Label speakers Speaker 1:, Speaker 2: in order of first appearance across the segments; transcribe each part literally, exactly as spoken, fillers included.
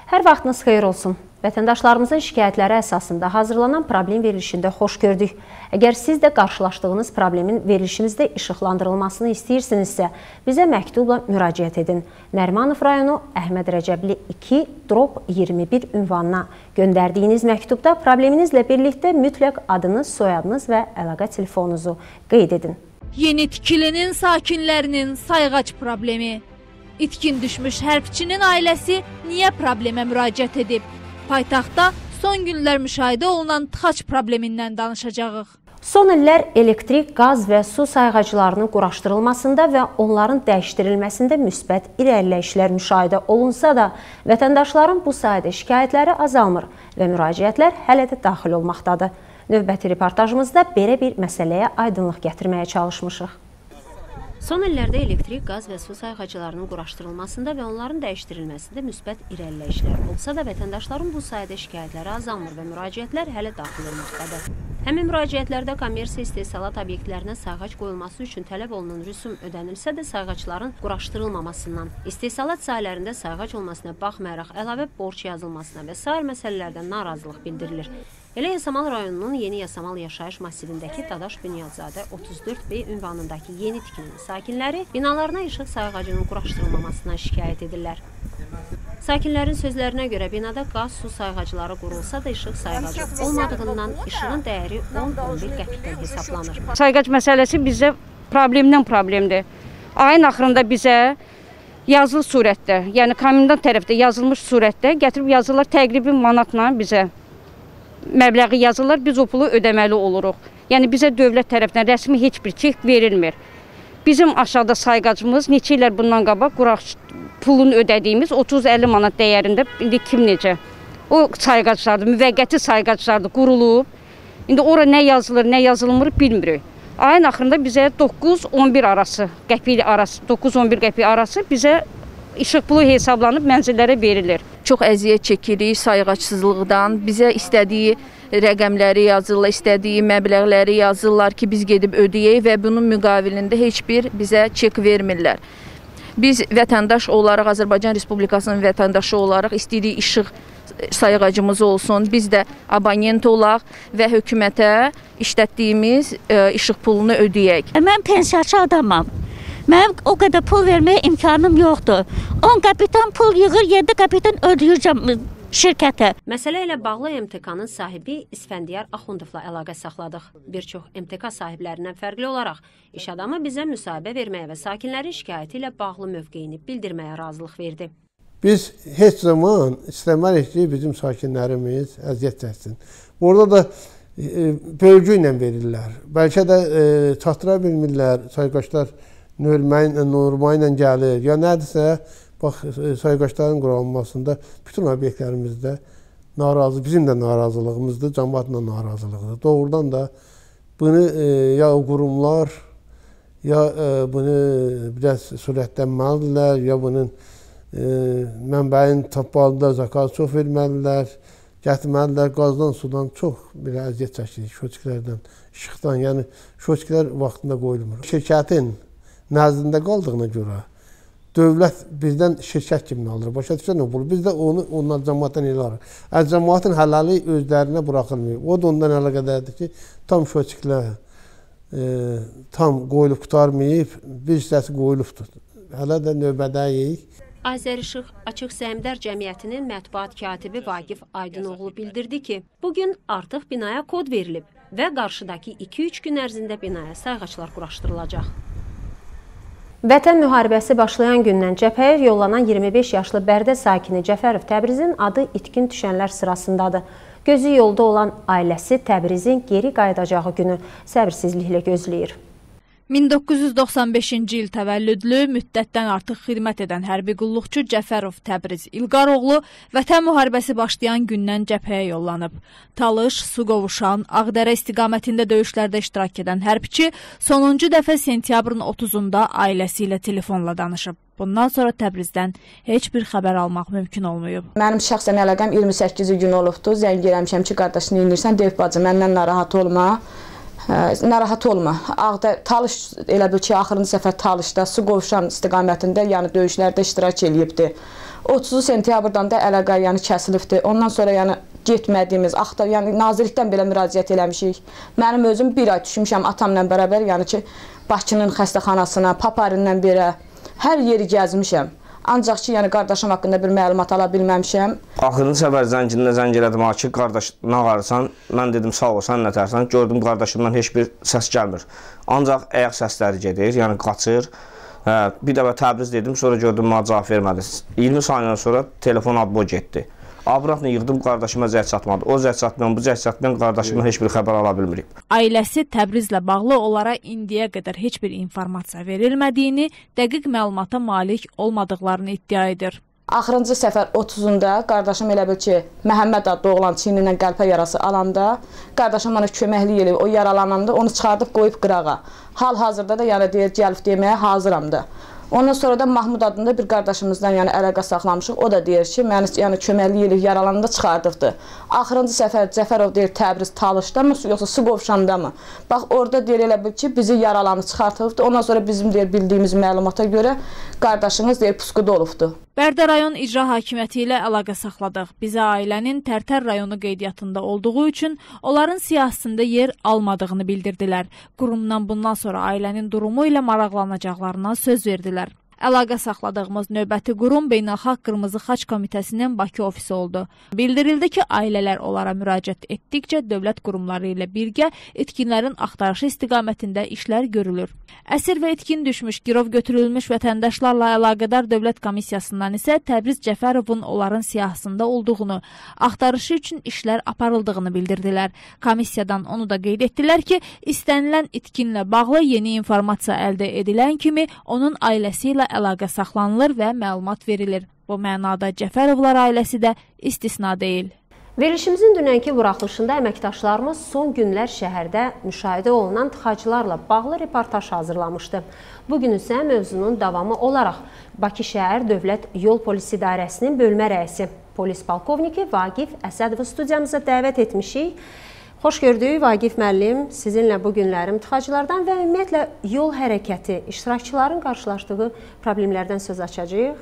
Speaker 1: Hər vaxtınız xeyir olsun. Vətəndaşlarımızın şikayətləri əsasında hazırlanan problem verilişində xoş gördük. Əgər siz də qarşılaşdığınız problemin verilişimizdə işıqlandırılmasını istəyirsinizsə, bizə məktubla müraciət edin. Nərimanov rayonu Əhməd Rəcəbli iki iyirmi bir ünvanına göndərdiyiniz məktubda probleminizlə birlikdə mütləq adınız, soyadınız və əlaqə telefonunuzu qeyd edin.
Speaker 2: Yeni tikilinin sakinlərinin sayğac problemi. İtkin düşmüş hərbçinin ailəsi niyə problemə müraciət edib? Paytaxtda son günlər müşahidə olunan tıxac problemindən danışacağıq.
Speaker 1: Son illər elektrik, qaz və su sayğaclarının quraşdırılmasında və onların dəyişdirilməsində müsbət irəliləyişlər müşahidə olunsa da, vətəndaşların bu sayədə şikayətləri azalmır və müraciətlər hələ də daxil olmaqdadır. Növbəti reportajımızda belə bir məsələyə aydınlıq gətirməyə çalışmışıq. Son illərdə elektrik, qaz və su sayğaclarının quraşdırılmasında və onların dəyişdirilməsində müsbət irəliləyişlər olsa da, vətəndaşların bu sayədə şikayətləri azalmır və müraciətlər hələ daxil olmaqdadır. Həmin müraciətlərdə kommersiya istehsalat obyektlərinə sayğac qoyulması üçün tələb olunan rüsum ödənilsə də, sayğacların quraşdırılmamasından, istehsalat sahələrində sayğac olmasına baxmayaraq əlavə borc yazılmasına və sair məsələlərdən narazılıq bildirilir. Elə Yasamal rayonunun Yeni Yasamal yaşayış masivindəki Dadaş Bünyadzadə otuz dörd B ünvanındakı yeni tikilinin sakinləri binalarına işıq sayğacının quraşdırılmamasından şikayət edirlər. Sakinlərin sözlərinə görə binada qaz, su sayğacları qurulsa da işıq sayğacı olmadığından işığın dəyəri on on bir qəpikdən hesablanır.
Speaker 3: Sayğac məsələsi bizə problemdən problemdir. Ayın axırında bizə yazılı surətdə, yəni komendant tərəfdə yazılmış surətdə gətirib yazırlar təqribi manatla bizə. Məbləği yazırlar, biz o pulu ödəməli oluruq. Yəni bizə dövlət tərəfindən rəsmi heç bir çek verilmir. Bizim aşağıda sayğacımız neçə illər bundan qabaq quraş pulunu ödədiyimiz otuz əlli manat dəyərində indi kim necə? O sayğaclardır, müvəqqəti sayğaclardır, qurulub. İndi ora nə yazılır, nə yazılmır bilmirik. Ayın axırında bizə doqquz on bir arası, qəpik arası, doqquz on bir qəpik arası bizə işıq pulu hesablanıb mənzillərə verilir.
Speaker 4: Çox əziyyət çəkirik sayğacsızlıqdan. Bizə istədiyi rəqəmləri yazırlar, istədiyi məbləğləri yazırlar ki, biz gedib ödəyək və bunun müqabilində heç bir bizə çek vermirlər. Biz vətəndaş olaraq, Azərbaycan Respublikasının vətəndaşı olaraq istədiyi işıq sayğacımız olsun, biz də abonent olaq və hökumətə işlətdiyimiz işıq pulunu ödəyək.
Speaker 5: Mən pensiyaçı adamam. Mənim o qədər pul verməyə imkanım yoxdur. on qəpikdən pul yığır, yeddi qəpikdən ödəyəcəm şirkətə.
Speaker 1: Məsələ ilə bağlı M T K-nın sahibi İsfəndiyar Axundovla əlaqə saxladıq. Bir çox M T K sahiblərindən fərqli olaraq iş adamı bizə müsahibə verməyə və sakinlərin şikayəti ilə bağlı mövqeyini bildirməyə razılıq verdi.
Speaker 6: Biz heç zaman istəmərik ki, bizim sakinlərimiz əziyyət çəksin. Burada da e, bölgü ilə verirlər. Bəlkə də e, çatdıra bilmirlər, sayğaclar norma ilə gəlir. Ya nədirsə, bax, sayğacların qurulmasında bütün obyektlərimizdə narazı, bizim də narazılığımızdır, cəmiyyətin də narazılığıdır. Doğrudan da bunu e, ya qurumlar, ya e, bunu biraz sürətlənməlidirlər, ya bunun e, mənbəyin tapmalıdırlar, zakat çox verməlidirlər, gətirməlidirlər, qazdan, sudan çox bir əziyyət çəkirik, şoçkilərdən, işıqdan, yəni şoçkilər vaxtında qoyulmur. Şirkətin nəzdində qaldığına görə dövlət bizdən şirkət kimi alır. Başa düşürsən o pulu. Biz də onu ondan cəmiyyətdən elə alırıq. Əgər cəmiyyətin hələli özlərinə buraxılmıyor. O da ondan əlaqədardır ki, tam şoçkilər e, tam qoyulub qutarmayıb, bir hissəsi qoyulubdur. Hələ də növbədəyik.
Speaker 1: Azərişıq Açıq Səhmdar Cəmiyyətinin mətbuat katibi Vaqif Aydınoğlu bildirdi ki, bugün artıq binaya kod verilib və qarşıdakı iki üç gün ərzində binaya sayğaclar quraşdırılacaq. Vətən müharibəsi başlayan gündən cəbhəyə yollanan iyirmi beş yaşlı Bərdə sakini Cəfərov Təbrizin adı itkin düşənlər sırasındadır. Gözü yolda olan ailəsi Təbrizin geri qayıdacağı günü səbirsizliklə gözləyir.
Speaker 2: min doqquz yüz doxsan beşinci il təvəllüdlü, müddətdən artıq xidmət edən hərbi qulluqçu Cəfərov Təbriz İlqaroğlu vətən müharibəsi başlayan gündən cəbhəyə yollanıb. Talış, Suqovuşan, Ağdərə istiqamətində döyüşlərdə iştirak edən hərbçi sonuncu dəfə sentyabrın otuzunda ailəsi ilə telefonla danışıb. Bundan sonra Təbrizdən heç bir xəbər almaq mümkün olmayıb.
Speaker 7: Mənim şəxsən əlaqəm iyirmi səkkizinci gün olubdur. Zəng eləmişəm ki, qardaş, nə edirsən? Deyib bacı, məndən narahat olma. narahat olma. Ağda Talış elə bil ki, axırıncı səfər Talışda su qovşan istiqamətində, yəni döyüşlərdə iştirak eləyibdi. otuz sentyabrdan da əlaqə yəni kəsilibdi. Ondan sonra yəni getmədiyimiz, axtar, yəni nazirlikdən belə müraciət eləmişik. Mənim özüm bir ay düşmüşəm atamla bərabər, yəni ki, Bakının xəstəxanasına, Paparindən birə, hər yeri gəzmişəm. Ancaq ki, yəni qardaşım haqqında bir məlumat ala bilməmişəm.
Speaker 8: Axırıncı səfər zəngində zəng elədim ki, qardaş, nə qarırsan? Mən dedim, sağ ol, sən nə tərsən? Gördüm, qardaşımdan heç bir səs gəlmir. Ancaq ayaq səsləri gedir, yəni qaçır. Hə, bir dəfə Təbriz dedim, sonra gördüm, mənə cavab vermədi. iyirmi saniyədən sonra telefon adbo getdi. Abratla yığdım, qardaşıma zəng çatmadı. O zəng çatmayan, bu zəng çatmayan qardaşımdan heç bir xəbər ala bilmirik.
Speaker 2: Ailəsi Təbrizlə bağlı onlara indiyə qədər heç bir informasiya verilmədiyini, dəqiq məlumata malik olmadıqlarını iddia edir.
Speaker 7: Axırıncı səfər otuzunda qardaşım elə bil ki, Məhəmməd adlı oğlan çiynindən qəlpə yarası alanda, qardaşım ona köməklik eləyib, o yaralananda onu çıxardıb qoyub qırağa. Hal-hazırda da yəni deyir, gəlib deməyə hazıram da. Ondan sonra da Mahmud adında bir qardaşımızdan yəni əlaqə saxlamışıq. O da deyir ki, məni yəni köməklik eləyib yaralananda çıxardıbdı. Axırıncı səfər Cəfərov deyir Təbriz Talışda mı, yoxsa su qovşanda mı? Bax orada deyir elə bil ki, bizi yaralanı çıxartıbdı. Ondan sonra bizim deyir bildiyimiz məlumata görə qardaşınız deyir puskuda olubdu.
Speaker 2: Bərdə rayon icra hakimiyyəti ilə əlaqə saxladıq. Bizə ailənin Tərtər rayonu qeydiyyatında olduğu üçün onların siyasətində yer almadığını bildirdilər. Qurumdan bundan sonra ailənin durumu ilə maraqlanacaqlarına söz verdilər. Əlaqə saxladığımız növbəti qurum Beynəlxalq Qırmızı Xaç Komitəsinin Bakı ofisi oldu. Bildirildi ki, ailələr onlara müraciət etdikcə dövlət qurumları ilə birgə itkinlərin axtarışı istiqamətində işlər görülür. Əsir və itkin düşmüş, girov götürülmüş vətəndaşlarla əlaqədar dövlət komissiyasından isə Təbriz Cəfərovun onların siyahısında olduğunu, axtarışı üçün işlər aparıldığını bildirdilər. Komissiyadan onu da qeyd etdilər ki, istənilən itkinlə bağlı yeni informasiya əldə edilən kimi onun ailəsi ilə əlaqə saxlanılır və məlumat verilir. Bu mənada Cəfərovlar ailəsi də istisna deyil.
Speaker 1: Verilişimizin dünənki buraxılışında əməkdaşlarımız son günlər şəhərdə müşahidə olunan tıxaclarla bağlı reportaj hazırlamışdı. Bugün isə mövzunun davamı olaraq Bakı şəhər Dövlət Yol Polis İdarəsinin bölmə rəisi, polis polkovniki Vaqif Əsədovu studiyamıza dəvət etmişik. Xoş gördük Vaqif müəllim, sizinlə bu günlərim tıxaclardan və ümumiyyətlə yol hərəkəti iştirakçıların qarşılaşdığı problemlərdən söz açacağıq.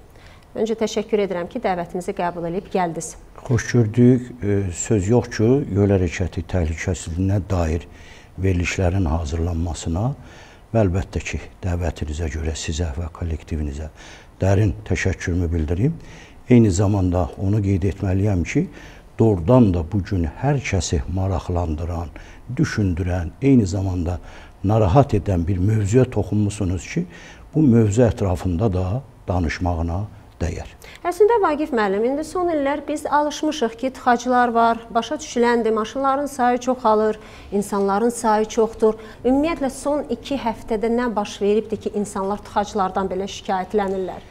Speaker 1: Öncə təşəkkür edirəm ki, dəvətimizi qəbul edib gəldiniz.
Speaker 9: Xoş gördük. Söz yox ki, yol hərəkəti təhlükəsizliyinə dair verilişlərin hazırlanmasına və əlbəttə ki, dəvətinizə görə sizə və kollektivinizə dərin təşəkkürümü bildirim. Eyni zamanda onu qeyd etməliyəm ki, doğrudan da bugün hər kəsi maraqlandıran, düşündürən, eyni zamanda narahat edən bir mövzuya toxunmusunuz ki, bu mövzu ətrafında da danışmağına dəyər.
Speaker 1: Əslində Vaqif müəllim, indi son illər biz alışmışıq ki, tıxaclar var, başa düşüləndir, maşınların sayı çoxalır, insanların sayı çoxdur. Ümumiyyətlə son iki həftədə nə baş veribdir ki, insanlar tıxaclardan belə şikayətlənirlər?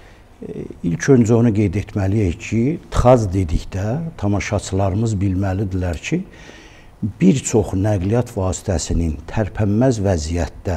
Speaker 9: İlk öncə onu qeyd etməliyik ki, tıxac dedikdə tamaşaçılarımız bilməlidirlər ki, bir çox nəqliyyat vasitəsinin tərpənməz vəziyyətdə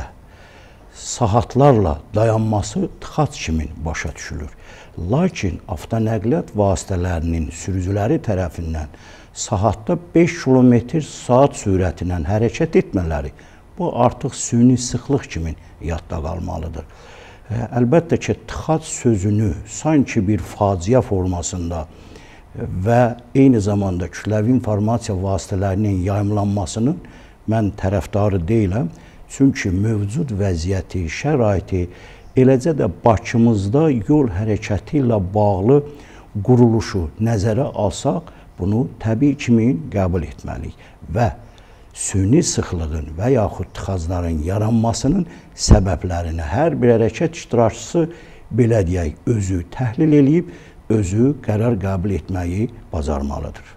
Speaker 9: saatlarla dayanması tıxac kimi başa düşülür. Lakin avtonəqliyyat vasitələrinin sürücüləri tərəfindən saatda beş kilometr saat sürəti ilə hərəkət etmələri bu artıq süni sıxlıq kimi yadda qalmalıdır. Əlbəttə ki, tıxac sözünü sanki bir faciə formasında və eyni zamanda kütləvi informasiya vasitələrinin yayımlanmasının mən tərəfdarı deyiləm. Çünki mövcud vəziyyəti, şəraiti, eləcə də Bakımızda yol hərəkəti ilə bağlı quruluşu nəzərə alsaq, bunu təbii kimi qəbul etməliyik və süni sıxlığın və yaxud tıxacların yaranmasının səbəblərini hər bir hərəkət iştirakçısı belə deyək, özü təhlil edib, özü qərar qəbul etməyi bacarmalıdır.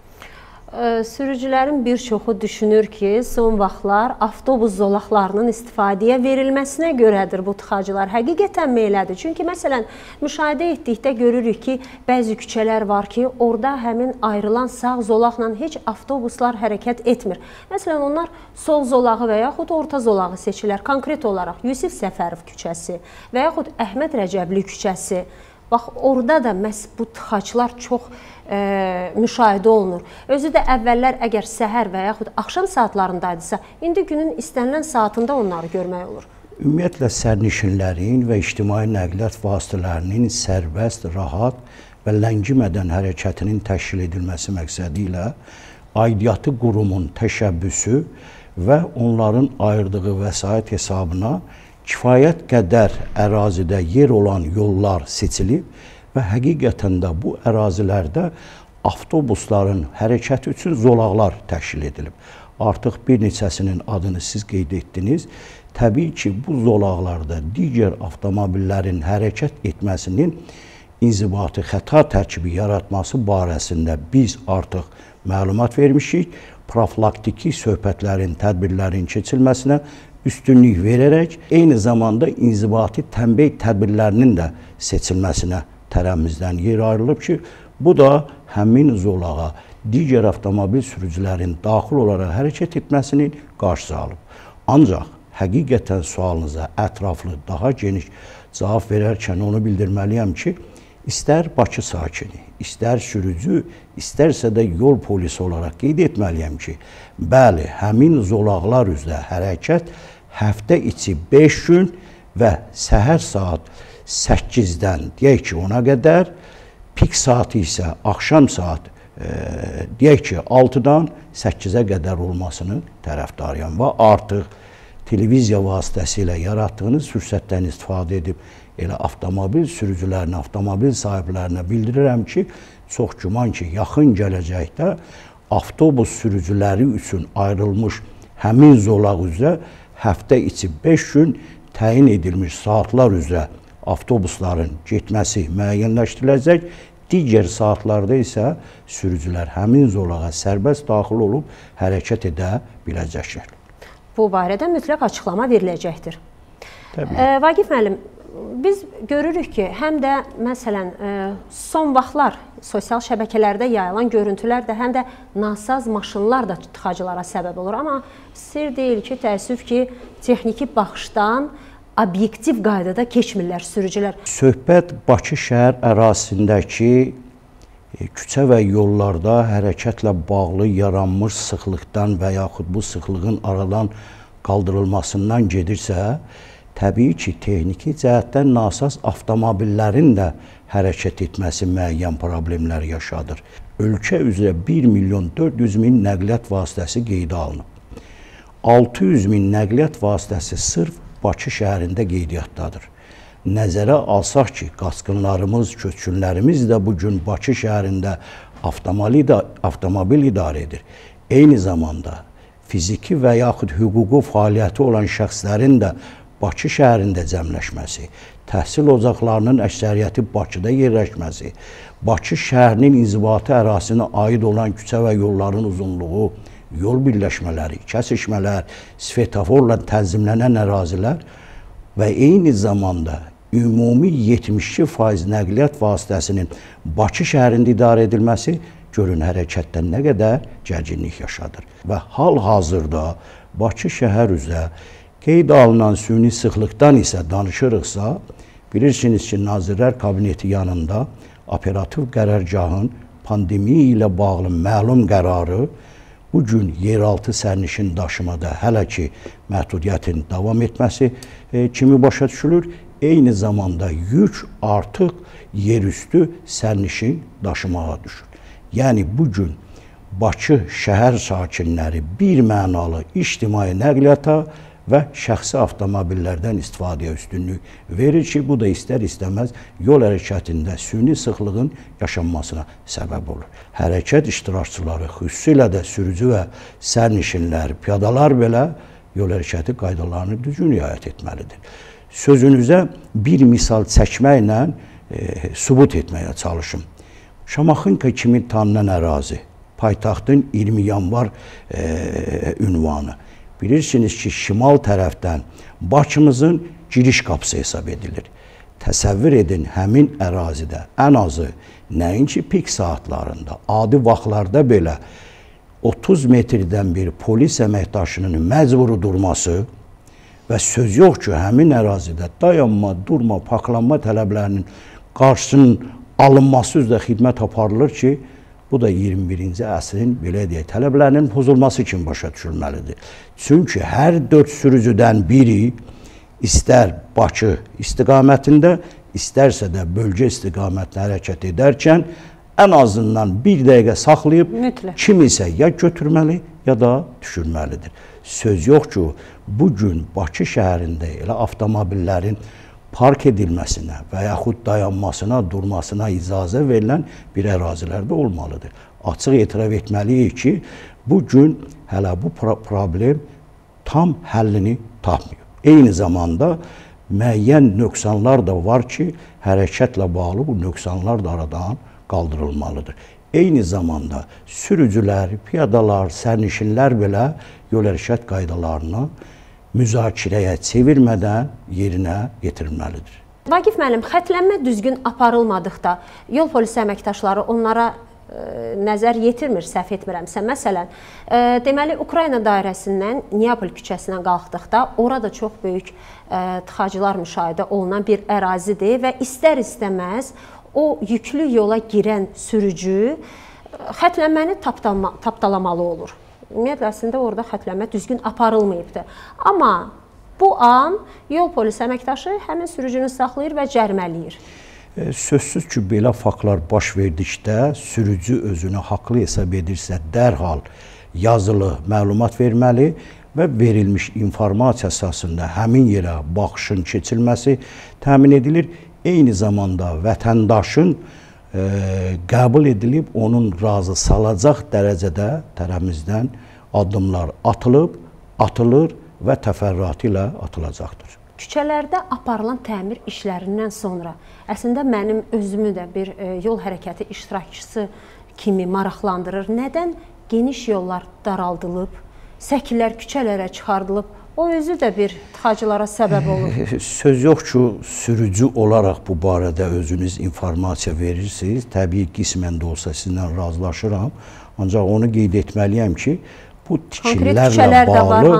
Speaker 1: Sürücülərin bir çoxu düşünür ki, son vaxtlar avtobus zolaqlarının istifadəyə verilməsinə görədir bu tıxaclar. Həqiqətən elədir. Çünki məsələn, müşahidə etdikdə görürük ki, bəzi küçələr var ki, orada həmin ayrılan sağ zolaqla heç avtobuslar hərəkət etmir. Məsələn, onlar sol zolağı və yaxud orta zolağı seçirlər. Konkret olaraq Yusif Səfərov küçəsi və yaxud Əhməd Rəcəbli küçəsi. Bax, orada da məhz bu tıxaclar çox e, müşahidə olunur. Özü də əvvəllər əgər səhər və yaxud axşam saatlarındaydısa, indi günün istənilən saatında onları görmək olur.
Speaker 9: Ümumiyyətlə, sərnişinlərin və ictimai nəqliyyat vasitələrinin sərbəst, rahat və ləngimədən hərəkətinin təşkil edilməsi məqsədi ilə aidiyyatı qurumun təşəbbüsü və onların ayırdığı vəsait hesabına kifayət qədər ərazidə yer olan yollar seçilib və həqiqətən də bu ərazilərdə avtobusların hərəkəti üçün zolaqlar təşkil edilib. Artıq bir neçəsinin adını siz qeyd etdiniz. Təbii ki, bu zolaqlarda digər avtomobillərin hərəkət etməsinin inzibati xəta tərkibi yaratması barəsində biz artıq məlumat vermişik. Profilaktiki söhbətlərin, tədbirlərin keçilməsinə üstünlük verərək, eyni zamanda inzibati tənbih tədbirlərinin də seçilməsinə tərəfimizdən yer ayrılıb ki, bu da həmin zolağa digər avtomobil sürücülərin daxil olaraq hərəkət etməsinin qarşısı alıb. Ancaq həqiqətən sualınıza ətraflı, daha geniş cavab verərkən onu bildirməliyəm ki, İstər Bakı sakini, istər sürücü, istərsə də yol polisi olaraq qeyd etməliyəm ki, bəli, həmin zolaqlar üzrə hərəkət həftə içi beş gün və səhər saat səkkizdən deyək ki, ona qədər, pik saati isə axşam saat e, deyək ki, altıdan səkkizə qədər olmasını tərəfdarıyam və artıq televiziya vasitəsilə yaratdığınız fürsətdən istifadə edib elə avtomobil sürücülərinə, avtomobil sahiblərinə bildirirəm ki, çox güman ki, yaxın gələcəkdə avtobus sürücüləri üçün ayrılmış həmin zolaq üzrə həftə içi beş gün təyin edilmiş saatlar üzrə avtobusların getməsi müəyyənləşdiriləcək. Digər saatlarda isə sürücülər həmin zolağa sərbəst daxil olub hərəkət edə biləcəklər.
Speaker 1: Bu barədə mütləq açıqlama veriləcəkdir.
Speaker 9: Təbii.
Speaker 1: E, Vaqif müəllim, biz görürük ki, həm də məsələn son vaxtlar sosial şəbəkələrdə yayılan görüntülər də həm də nasaz maşınlar da tıxacılara səbəb olur. Amma sir deyil ki, təəssüf ki, texniki baxışdan obyektiv qaydada keçmirlər sürücülər.
Speaker 9: Söhbət Bakı şəhər ərazisindəki küçə və yollarda hərəkətlə bağlı yaranmış sıxlıqdan və yaxud bu sıxlığın aradan qaldırılmasından gedirsə, təbii ki, texniki cəhətdən nasaz avtomobillərin də hərəkət etməsi müəyyən problemlər yaşadır. Ölkə üzrə bir milyon dörd yüz min nəqliyyat vasitəsi qeydə alınıb. altı yüz min nəqliyyat vasitəsi sırf Bakı şəhərində qeydiyyatdadır. Nəzərə alsaq ki, qaçqınlarımız, köçkünlərimiz də bugün Bakı şəhərində avtomobil idarə edir. Eyni zamanda fiziki və yaxud hüquqi fəaliyyəti olan şəxslərin də Bakı şəhərində cəmləşməsi, təhsil ocaqlarının əksəriyyəti Bakıda yerləşməsi, Bakı şəhərinin inzibati ərazisinə aid olan küçə və yolların uzunluğu, yol birləşmələri, kəsişmələr, svetoforla tənzimlənən ərazilər və eyni zamanda ümumi yetmiş iki faiz nəqliyyat vasitəsinin Bakı şəhərində idarə edilməsi görün hərəkətdən nə qədər gərginlik yaşadır. Və hal-hazırda Bakı şəhər üzrə qeyd alınan süni sıxlıqdan isə danışırıqsa, bilirsiniz ki, Nazirlər Kabineti yanında operativ qərargahın pandemiya ilə bağlı məlum qərarı bugün yeraltı sərnişin daşımada hələ ki məhdudiyyətin davam etməsi e, kimi başa düşülür. Eyni zamanda yük artıq yerüstü sərnişin daşımağa düşür. Yəni bugün Bakı şəhər sakinləri bir mənalı ictimai nəqliyyata və şəxsi avtomobillərdən istifadəyə üstünlük verir ki, bu da istər-istəməz yol hərəkətində süni sıxlığın yaşanmasına səbəb olur. Hərəkət iştirakçıları, xüsusilə də sürücü və sərnişinlər, piyadalar belə yol hərəkəti qaydalarını düzgün riayət etməlidir. Sözünüzə bir misal çəkməklə e, sübut etməyə çalışım. Şamaxınka kimi tanınan ərazi, paytaxtın iyirmi yanvar e, ünvanı. Bilirsiniz ki, şimal tərəfdən Bakımızın giriş qapısı hesab edilir. Təsəvvür edin, həmin ərazidə ən azı nəinki pik saatlarında, adi vaxtlarda belə otuz metrdən bir polis əməkdaşının məcburi durması və söz yox ki, həmin ərazidə dayanma, durma, parklanma tələblərinin qarşısının alınması üzrə xidmət aparılır ki, Bu da iyirmi birinci əsrin belə deyək, tələblərinin pozulması kimi başa düşülməlidir. Çünki hər dörd sürücüdən biri istər Bakı istiqamətində, istərsə də bölgə istiqamətində hərəkət edərkən ən azından bir dəqiqə saxlayıb Mütləq. kimisə ya götürməli, ya da düşürməlidir. Söz yox ki, bugün Bakı şəhərində elə avtomobillərin park edilməsinə və yaxud dayanmasına, durmasına icazə verilən bir ərazilərdə olmalıdır. Açıq etiraf etməliyik ki, bugün hələ bu problem tam həllini tapmıyor. Eyni zamanda müəyyən nöqsanlar da var ki, hərəkətlə bağlı bu nöqsanlar da aradan qaldırılmalıdır. Eyni zamanda sürücülər, piyadalar, sərnişinlər belə yol hərəkət qaydalarını müzakirəyə çevirmədən yerinə yetirilməlidir.
Speaker 1: Vaqif müəllim, xətlənmə düzgün aparılmadıqda yol polisi əməkdaşları onlara ə, nəzər yetirmir, səhv etmirəmsə. Məsələn, ə, deməli, Ukrayna dairəsindən Neapol küçəsinə qalxdıqda orada çox böyük ə, tıxacılar müşahidə olunan bir ərazidir və istər-istəməz o yüklü yola girən sürücü xətlənməni tapdalama, tapdalamalı olur. Ümumiyyətlə, əslində orada xətlənmə düzgün aparılmayıbdır. Amma bu an yol polisi əməkdaşı həmin sürücünü saxlayır və cərimələyir.
Speaker 9: E, sözsüz ki, belə faktlar baş verdikdə sürücü özünü haqlı hesab edirsə dərhal yazılı məlumat verməli və verilmiş informasiya əsasında həmin yerə baxışın keçilməsi təmin edilir. Eyni zamanda vətəndaşın e, qəbul edilib, onun razı salacaq dərəcədə tərəfimizdən addımlar atılıb, atılır və təfərrüatı ilə atılacaqdır.
Speaker 1: Küçələrdə aparılan təmir işlərindən sonra əslində mənim özümü də bir e, yol hərəkəti iştirakçısı kimi maraqlandırır. Nədən geniş yollar daraldılıb, səkilər küçələrə çıxardılıb, o özü də bir tıxacılara səbəb olur.
Speaker 9: Söz yox ki, sürücü olaraq bu barədə özünüz informasiya verirsiniz. Təbii qismən də olsa sizinlə razılaşıram. Ancaq onu qeyd etməliyəm ki, bu tikililərlə bağlı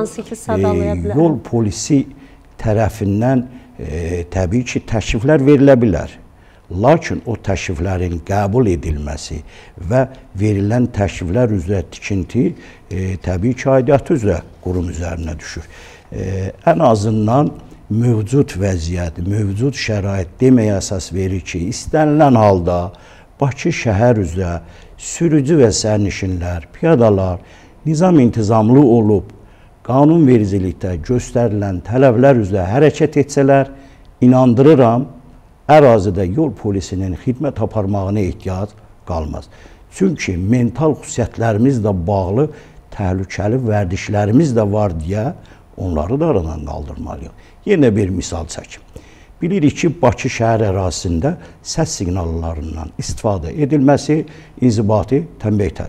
Speaker 9: e, yol polisi tərəfindən e, təbii ki, təkliflər verilə bilər. Lakin o təkliflərin qəbul edilməsi və verilən təkliflər üzrə tikinti e, təbii ki, aidiyyatı üzrə qurum üzərinə düşür. E, ən azından mövcud vəziyyət, mövcud şərait deməyə əsas verir ki, istənilən halda Bakı şəhər üzrə sürücü və sərnişinlər, piyadalar nizam intizamlı olub, qanunvericilikdə göstərilən tələblər üzrə hərəkət etsələr, inandırıram, ərazidə yol polisinin xidmət aparmağına ehtiyac qalmaz. Çünki mental xüsusiyyətlərimiz də bağlı, təhlükəli vərdişlərimiz də var deyə onları da aradan qaldırmalıyıq. Yenə bir misal çəkim. Bilirik ki, Bakı şəhər ərazisində səs siqnallarından istifadə edilməsi inzibati tənbih tə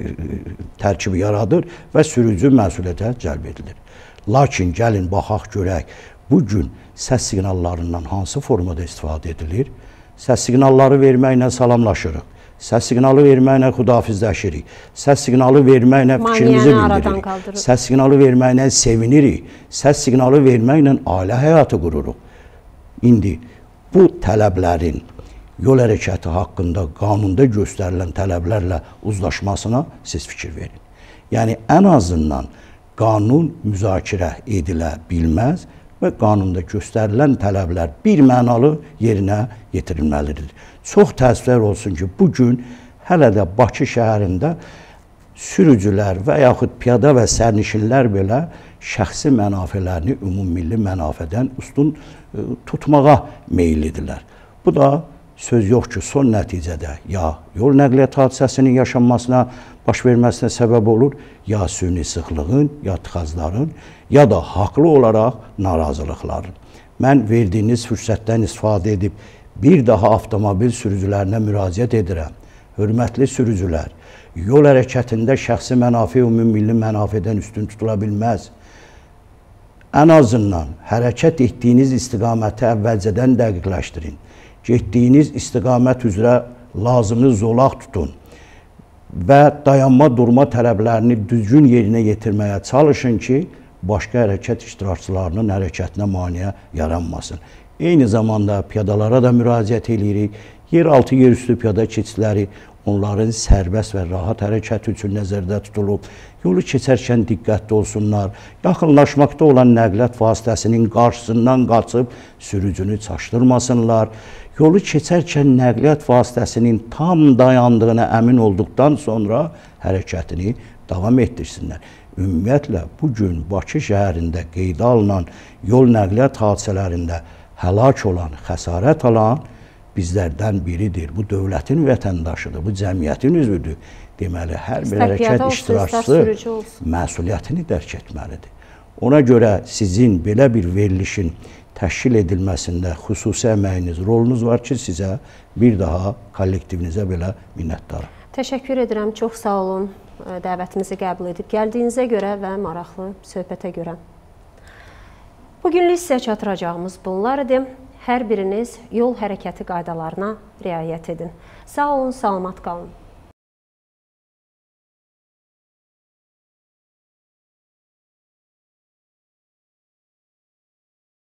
Speaker 9: tərkibi yaradır və sürücü məsuliyyətə cəlb edilir. Lakin gəlin baxaq görək, bugün səs siqnallarından hansı formada istifadə edilir? Səs siqnalları verməklə salamlaşırıq. Səs siqnalı verməklə xudahafizləşirik. Səs siqnalı verməklə fikrimizi bildiririk. Səs siqnalı verməklə sevinirik. Səs siqnalı verməklə ailə həyatı qururuq. İndi bu tələblərin yol hərəkəti haqqında qanunda göstərilən tələblərlə uzlaşmasına siz fikir verin. Yəni, ən azından qanun müzakirə edilə bilməz və qanunda göstərilən tələblər bir mənalı yerinə yetirilməlidir. Çox təəssüflər olsun ki, bugün hələ də Bakı şəhərində sürücülər və yaxud piyada və sərnişinlər belə şəxsi mənafələrini ümummilli mənafədən üstün tutmağa meyillidirlər. Bu da söz yox ki, son nəticədə ya yol nəqliyyat hadisəsinin yaşanmasına, baş verməsinə səbəb olur, ya süni sıxlığın, ya tıxacların, ya da haqlı olaraq narazılıqların. Mən verdiyiniz fürsətdən istifadə edib bir daha avtomobil sürücülərinə müraciət edirəm. Hörmətli sürücülər, yol hərəkətində şəxsi mənafi ümummilli mənafədən üstün tutula bilməz. Ən azından hərəkət etdiyiniz istiqaməti əvvəlcədən dəqiqləşdirin. Getdiyiniz istiqamət üzrə lazımlı zolaq tutun və dayanma durma tələblərini düzgün yerinə yetirməyə çalışın ki, başqa hərəkət iştirakçılarının hərəkətinə maneə yaranmasın. Eyni zamanda piyadalara da müraciət edirik. Yeraltı, yerüstü piyada keçidləri onların sərbəst və rahat hərəkəti üçün nəzərdə tutulub. Yolu keçərkən diqqətli olsunlar. Yaxınlaşmaqda olan nəqliyyat vasitəsinin qarşısından qaçıb sürücünü çaşdırmasınlar. Yolu keçərkən nəqliyyat vasitəsinin tam dayandığına əmin olduqdan sonra hərəkətini davam etdirsinlər. Ümumiyyətlə, bugün Bakı şəhərində qeydə alınan yol nəqliyyat hadisələrində həlak olan, xəsarət alan bizlərdən biridir. Bu dövlətin vətəndaşıdır, bu cəmiyyətin üzvüdür. Deməli, hər bir hərəkət iştirakçısı məsuliyyətini dərk etməlidir. Ona görə sizin belə bir verilişin təşkil edilməsində xüsusi əməyiniz, rolunuz var ki, sizə bir daha kollektivinizə belə minnətdarım.
Speaker 1: Təşəkkür edirəm, çox sağ olun dəvətimizi qəbul edib gəldiyinizə görə və maraqlı söhbətə görə. Bugünlük sizə çatdıracağımız bunlar idi. Hər biriniz yol hərəkəti qaydalarına riayət edin. Sağ olun, salamat qalın.